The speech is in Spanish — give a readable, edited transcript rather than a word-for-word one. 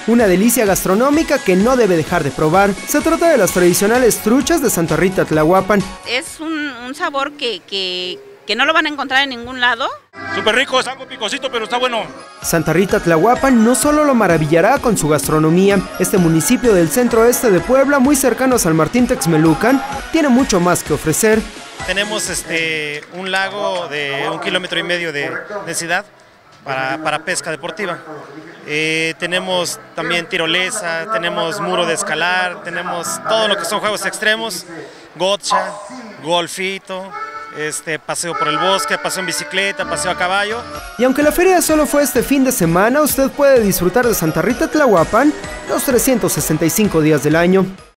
una delicia gastronómica que no debe dejar de probar. Se trata de las tradicionales truchas de Santa Rita Tlahuapan. Es un sabor que no lo van a encontrar en ningún lado. Súper rico, es algo picosito, pero está bueno. Santa Rita Tlahuapan no solo lo maravillará con su gastronomía, este municipio del centro-oeste de Puebla, muy cercano a San Martín Texmelucan, tiene mucho más que ofrecer. Tenemos un lago de 1,5 kilómetros de densidad para pesca deportiva. Tenemos también tirolesa, tenemos muro de escalar, tenemos todo lo que son juegos extremos, gotcha, golfito, paseo por el bosque, paseo en bicicleta, paseo a caballo. Y aunque la feria solo fue este fin de semana, usted puede disfrutar de Santa Rita Tlahuapan los 365 días del año.